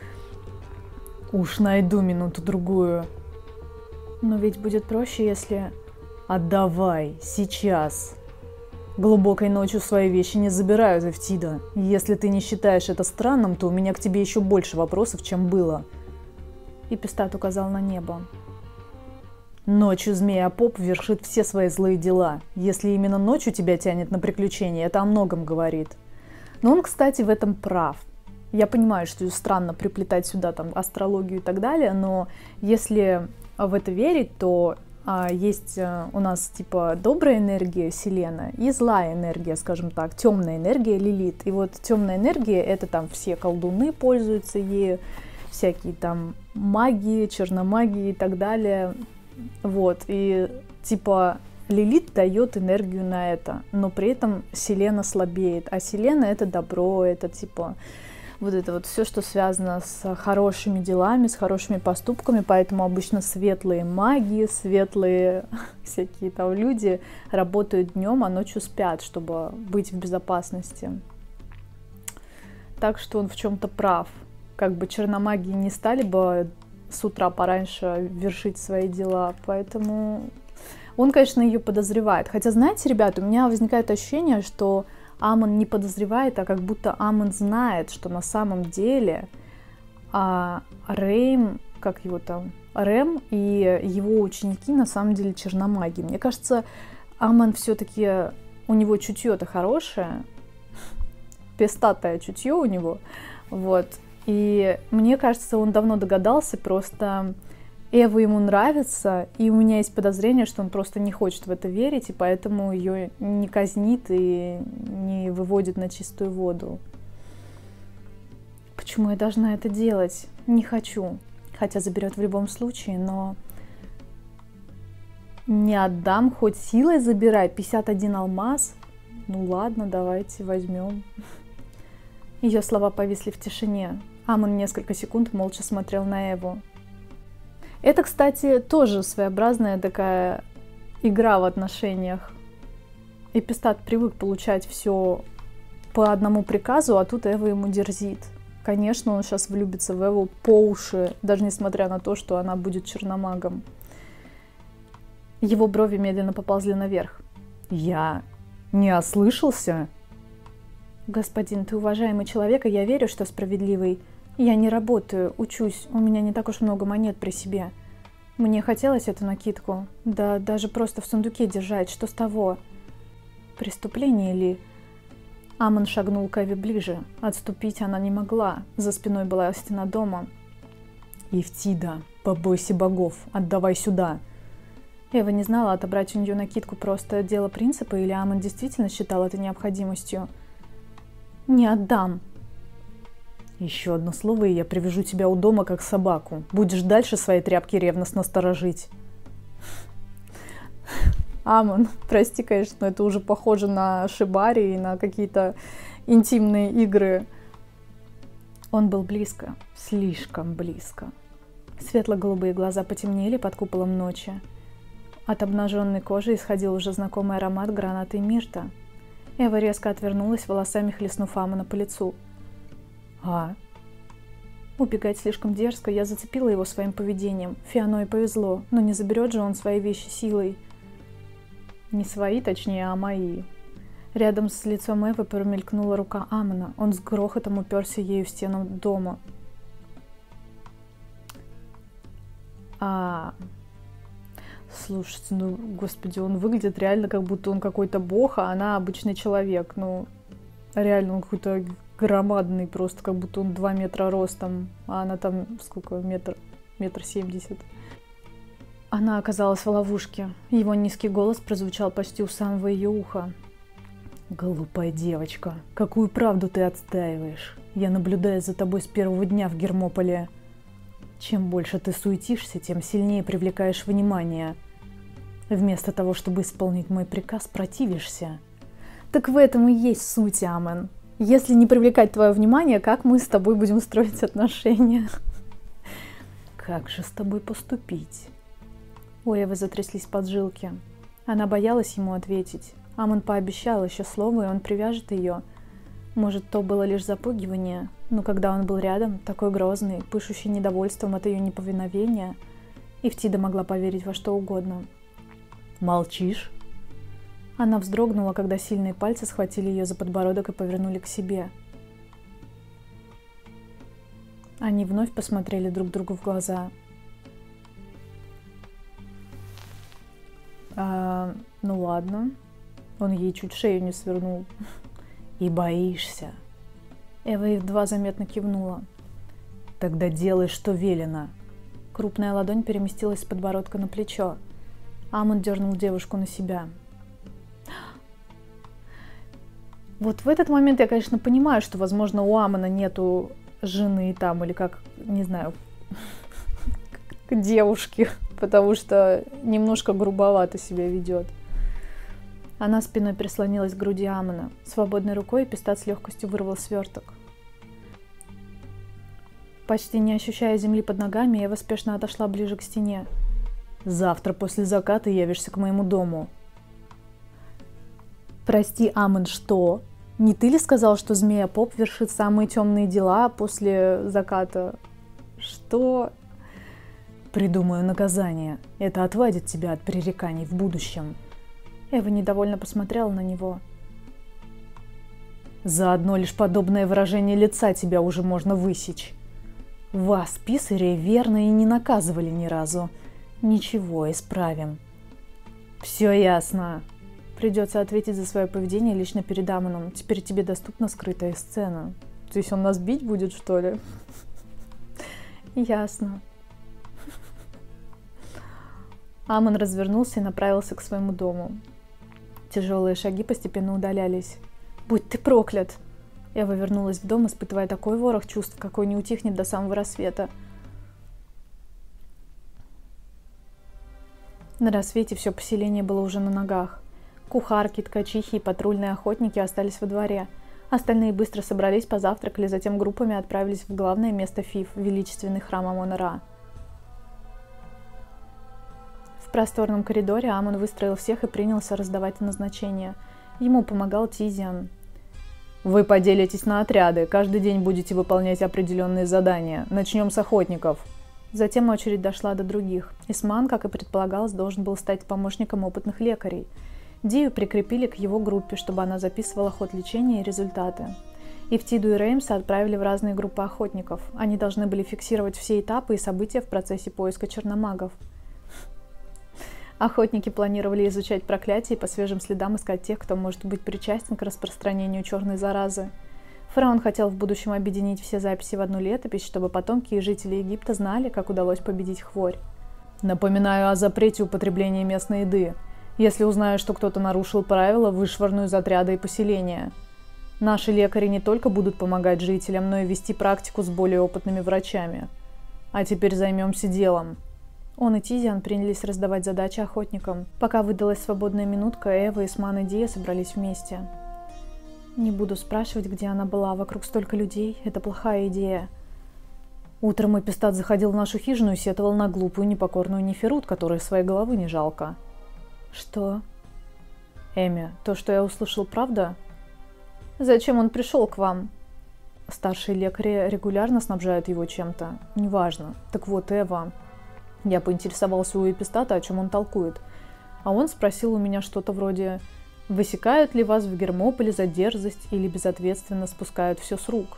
Уж найду минуту-другую. Но ведь будет проще, если... Отдавай, сейчас. Глубокой ночью свои вещи не забирают, Эфтида. Если ты не считаешь это странным, то у меня к тебе еще больше вопросов, чем было. Эпистат указал на небо. Ночью змея-поп вершит все свои злые дела. Если именно ночью тебя тянет на приключения, это о многом говорит. Но он, кстати, в этом прав. Я понимаю, что странно приплетать сюда там астрологию и так далее, но если в это верить, то есть у нас типа добрая энергия Селена и злая энергия, скажем так, темная энергия Лилит. И вот темная энергия — это там все колдуны пользуются ею, всякие там магии, черномагии и так далее. Вот, и типа Лилит дает энергию на это, но при этом Селена слабеет. А Селена — это добро, это типа вот это вот все, что связано с хорошими делами, с хорошими поступками, поэтому обычно светлые маги, светлые всякие там люди работают днем, а ночью спят, чтобы быть в безопасности. так, что он в чем-то прав. Как бы черномаги не стали бы с утра пораньше вершить свои дела, поэтому он, конечно, ее подозревает. Хотя, знаете, ребята, у меня возникает ощущение, что Амон не подозревает, а как будто Амон знает, что на самом деле Рэм и его ученики на самом деле черномаги. Мне кажется, Амон все-таки, у него чутье-то хорошее, пестатое чутье у него, вот. И мне кажется, он давно догадался, просто Эва ему нравится, и у меня есть подозрение, что он просто не хочет в это верить, и поэтому ее не казнит и не выводит на чистую воду. Почему я должна это делать? Не хочу. Хотя заберет в любом случае, но не отдам, хоть силой забирай. 51 алмаз. Ну ладно, давайте возьмем. Ее слова повисли в тишине. Амон несколько секунд молча смотрел на Эву. Это, кстати, тоже своеобразная такая игра в отношениях. Эпистат привык получать все по одному приказу, а тут Эва ему дерзит. Конечно, он сейчас влюбится в Эву по уши, даже несмотря на то, что она будет черномагом. Его брови медленно поползли наверх. «Я не ослышался?» «Господин, ты уважаемый человек, и я верю, что справедливый. Я не работаю, учусь, у меня не так уж много монет при себе. Мне хотелось эту накидку, да даже просто в сундуке держать, что с того? Преступление ли?» Амон шагнул к Эве ближе. Отступить она не могла, за спиной была стена дома. «Ифтида, побойся богов, отдавай сюда!» Эва не знала, отобрать у нее накидку просто дело принципа, или Амон действительно считал это необходимостью. «Не отдам!» «Еще одно слово, и я привяжу тебя у дома, как собаку. Будешь дальше свои тряпки ревностно сторожить». Амон, прости, конечно, но это уже похоже на шибари и на какие-то интимные игры. Он был близко, слишком близко. Светло-голубые глаза потемнели под куполом ночи. От обнаженной кожи исходил уже знакомый аромат граната и мирта. Эва резко отвернулась, волосами хлестнув Амона по лицу. Убегать слишком дерзко, я зацепила его своим поведением. Фианой повезло, но не заберет же он свои вещи силой. Не свои, точнее, а мои. Рядом с лицом Эвы промелькнула рука Амона. Он с грохотом уперся ею в стену дома. Слушайте, ну, господи, он выглядит реально, как будто он какой-то бог, а она обычный человек. Ну, реально, он какой-то громадный, просто как будто он 2 метра ростом, а она там, сколько, метр 70. Она оказалась в ловушке. Его низкий голос прозвучал почти у самого ее уха. «Глупая девочка, какую правду ты отстаиваешь? Я наблюдаю за тобой с первого дня в Гермополе. Чем больше ты суетишься, тем сильнее привлекаешь внимание. Вместо того, чтобы исполнить мой приказ, противишься». Так в этом и есть суть, Амон. Если не привлекать твое внимание, как мы с тобой будем строить отношения? Как же с тобой поступить? У Эвы затряслись поджилки. Она боялась ему ответить. Амон пообещал еще слово, и он привяжет ее. Может, то было лишь запугивание, но когда он был рядом, такой грозный, пышущий недовольством от ее неповиновения, Ифтида могла поверить во что угодно. «Молчишь?» Она вздрогнула, когда сильные пальцы схватили ее за подбородок и повернули к себе. Они вновь посмотрели друг другу в глаза. Ну ладно. Он ей чуть шею не свернул. «И боишься?» Эва едва заметно кивнула. «Тогда делай, что велено». Крупная ладонь переместилась с подбородка на плечо. Амон дернул девушку на себя. Вот в этот момент я, конечно, понимаю, что, возможно, у Амона нету жены там, или как, не знаю, к девушке, потому что немножко грубовато себя ведет. Она спиной прислонилась к груди Амона. Свободной рукой эпистат с легкостью вырвал сверток. Почти не ощущая земли под ногами, Эва спешно отошла ближе к стене. «Завтра после заката явишься к моему дому». «Прости, Амон, что?» Не ты ли сказал, что змея-поп вершит самые темные дела после заката? Что? Придумаю наказание. Это отвадит тебя от пререканий в будущем. Эва недовольно посмотрела на него. За одно лишь подобное выражение лица тебя уже можно высечь. Вас, писарей, верно и не наказывали ни разу. Ничего, исправим. Все ясно. Придется ответить за свое поведение лично перед Амоном. Теперь тебе доступна скрытая сцена. То есть он нас бить будет, что ли? Ясно. Амон развернулся и направился к своему дому. Тяжелые шаги постепенно удалялись. «Будь ты проклят!» Эва вернулась в дом, испытывая такой ворох чувств, какой не утихнет до самого рассвета. На рассвете все поселение было уже на ногах. Кухарки, ткачихи и патрульные охотники остались во дворе. Остальные быстро собрались, позавтракали, затем группами отправились в главное место Фиф, величественный храм Амона-Ра. В просторном коридоре Амон выстроил всех и принялся раздавать назначения. Ему помогал Тизиан. Вы поделитесь на отряды, каждый день будете выполнять определенные задания. Начнем с охотников. Затем очередь дошла до других. Исман, как и предполагалось, должен был стать помощником опытных лекарей. Дию прикрепили к его группе, чтобы она записывала ход лечения и результаты. Ифтиду и Реймса отправили в разные группы охотников. Они должны были фиксировать все этапы и события в процессе поиска черномагов. Охотники планировали изучать проклятия и по свежим следам искать тех, кто может быть причастен к распространению черной заразы. Фараон хотел в будущем объединить все записи в одну летопись, чтобы потомки и жители Египта знали, как удалось победить хворь. Напоминаю о запрете употребления местной еды. Если узнаю, что кто-то нарушил правила, вышвырну из отряда и поселения. Наши лекари не только будут помогать жителям, но и вести практику с более опытными врачами. А теперь займемся делом. Он и Тизиан принялись раздавать задачи охотникам. Пока выдалась свободная минутка, Эва, Исман и Дия собрались вместе. Не буду спрашивать, где она была, вокруг столько людей, это плохая идея. Утром Эпистат заходил в нашу хижину и сетовал на глупую непокорную Неферут, которой своей головы не жалко. Что? Эми, то, что я услышал, правда? Зачем он пришел к вам? Старшие лекари регулярно снабжают его чем-то. Неважно. Так вот, Эва... Я поинтересовался у Эпистата, о чем он толкует. А он спросил у меня что-то вроде «Высекают ли вас в Гермополе за дерзость или безответственно спускают все с рук?»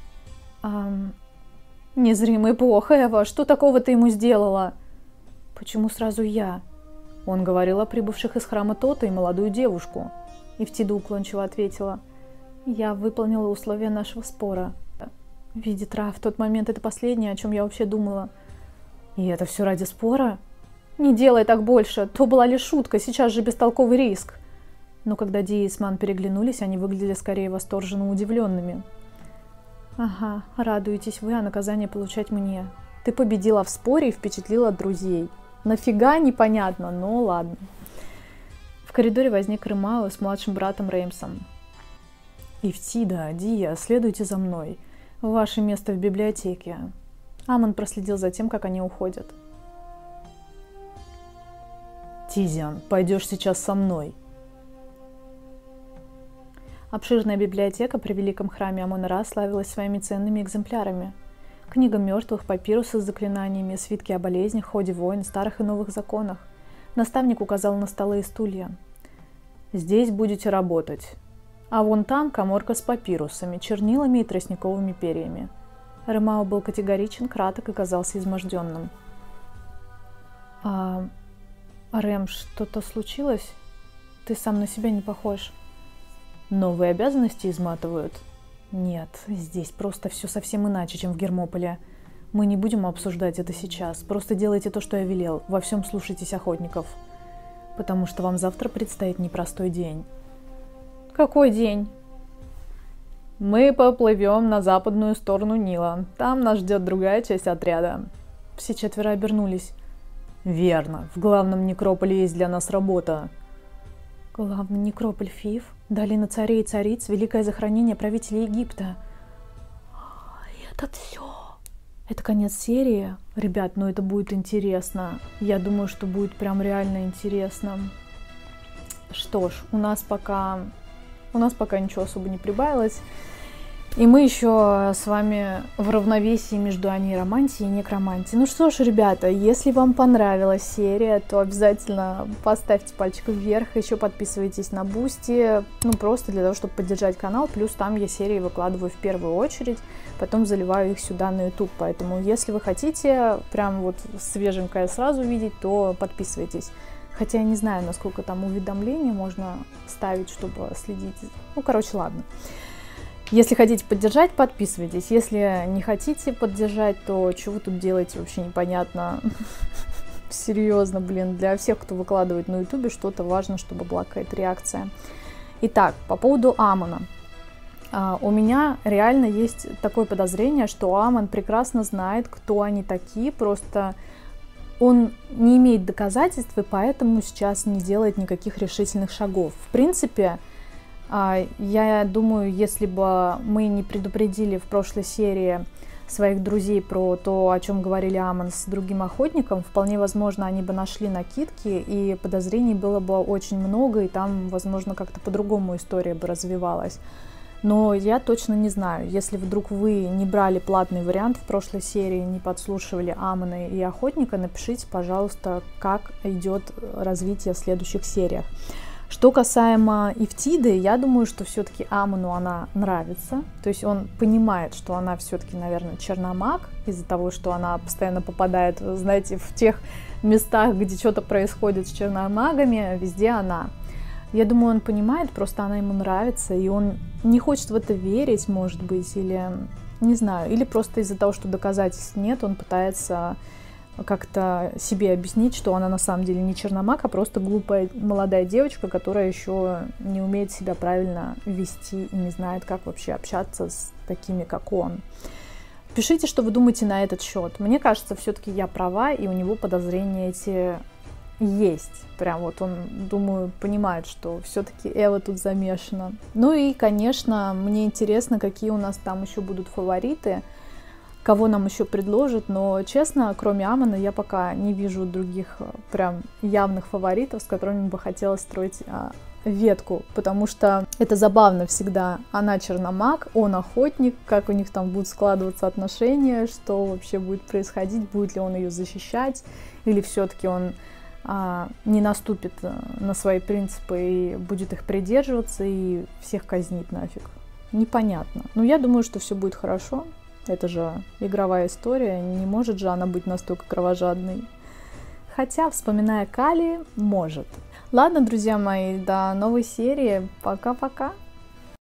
Незримый бог, Эва, что такого ты ему сделала? Почему сразу я? Он говорил о прибывших из храма Тота и молодую девушку. Ифтида уклончиво ответила. Я выполнила условия нашего спора. Видит Ра, в тот момент это последнее, о чем я вообще думала. И это все ради спора? Не делай так больше, то была лишь шутка, сейчас же бестолковый риск. Но когда Ди и Исман переглянулись, они выглядели скорее восторженно удивленными. Ага, радуетесь вы, а наказание получать мне. Ты победила в споре и впечатлила друзей. Нафига, непонятно, но ладно. В коридоре возник Ремао с младшим братом Реймсом. Ифтида, Дия, следуйте за мной. Ваше место в библиотеке. Амон проследил за тем, как они уходят. Тизиан, пойдешь сейчас со мной. Обширная библиотека при великом храме Амона-Ра славилась своими ценными экземплярами. Книга мертвых, папирусы с заклинаниями, свитки о болезнях, ходе войн, старых и новых законах. Наставник указал на столы и стулья. Здесь будете работать. А вон там каморка с папирусами, чернилами и тростниковыми перьями. Ремао был категоричен, краток и казался изможденным. Рэм, что-то случилось? Ты сам на себя не похож. Новые обязанности изматывают? Нет, здесь просто все совсем иначе, чем в Гермополе. Мы не будем обсуждать это сейчас. Просто делайте то, что я велел. Во всем слушайтесь охотников. Потому что вам завтра предстоит непростой день. Какой день? Мы поплывем на западную сторону Нила. Там нас ждет другая часть отряда. Все четверо обернулись. Верно. В главном некрополе есть для нас работа. Главный некрополь Фиф? Долина царей и цариц, великое захоронение правителей Египта. Это все. Это конец серии? Ребят, ну это будет интересно. Я думаю, что будет прям реально интересно. Что ж, у нас пока У нас пока ничего особо не прибавилось. И мы еще с вами в равновесии между анейромантией и некромантией. Ну что ж, ребята, если вам понравилась серия, то обязательно поставьте пальчик вверх, еще подписывайтесь на Boosty, ну просто для того, чтобы поддержать канал, плюс там я серии выкладываю в первую очередь, потом заливаю их сюда на YouTube, поэтому если вы хотите прям вот свеженькое сразу видеть, то подписывайтесь. Хотя я не знаю, насколько там уведомления можно ставить, чтобы следить, ну короче, ладно. Если хотите поддержать, подписывайтесь. Если не хотите поддержать, то что вы тут делаете, вообще непонятно. Серьезно, блин, для всех, кто выкладывает на ютубе, что-то важно, чтобы была какая-то реакция. Итак, по поводу Амона. У меня реально есть такое подозрение, что Амон прекрасно знает, кто они такие, просто он не имеет доказательств, и поэтому сейчас не делает никаких решительных шагов. В принципе, я думаю, если бы мы не предупредили в прошлой серии своих друзей про то, о чем говорили Амон с другим охотником, вполне возможно, они бы нашли накидки, и подозрений было бы очень много, и там, возможно, как-то по-другому история бы развивалась. Но я точно не знаю. Если вдруг вы не брали платный вариант в прошлой серии, не подслушивали Амона и охотника, напишите, пожалуйста, как идет развитие в следующих сериях. Что касаемо Ифтиды, я думаю, что все-таки Амону она нравится. То есть он понимает, что она все-таки, наверное, черномаг, из-за того, что она постоянно попадает, знаете, в тех местах, где что-то происходит с черномагами, везде она. Я думаю, он понимает, просто она ему нравится, и он не хочет в это верить, может быть, или, не знаю, или просто из-за того, что доказательств нет, он пытается как-то себе объяснить, что она на самом деле не черномаг, а просто глупая молодая девочка, которая еще не умеет себя правильно вести и не знает, как вообще общаться с такими, как он. Пишите, что вы думаете на этот счет. Мне кажется, все-таки я права, и у него подозрения эти есть. Прям вот он, думаю, понимает, что все-таки Эва тут замешана. Ну и, конечно, мне интересно, какие у нас там еще будут фавориты, кого нам еще предложат, но, честно, кроме Амона, я пока не вижу других прям явных фаворитов, с которыми бы хотелось строить ветку, потому что это забавно всегда. Она черномаг, он охотник, как у них там будут складываться отношения, что вообще будет происходить, будет ли он ее защищать, или все-таки он не наступит на свои принципы и будет их придерживаться и всех казнит нафиг. Непонятно. Но я думаю, что все будет хорошо. Это же игровая история, не может же она быть настолько кровожадной. Хотя, вспоминая Кали, может. Ладно, друзья мои, до новой серии. Пока-пока.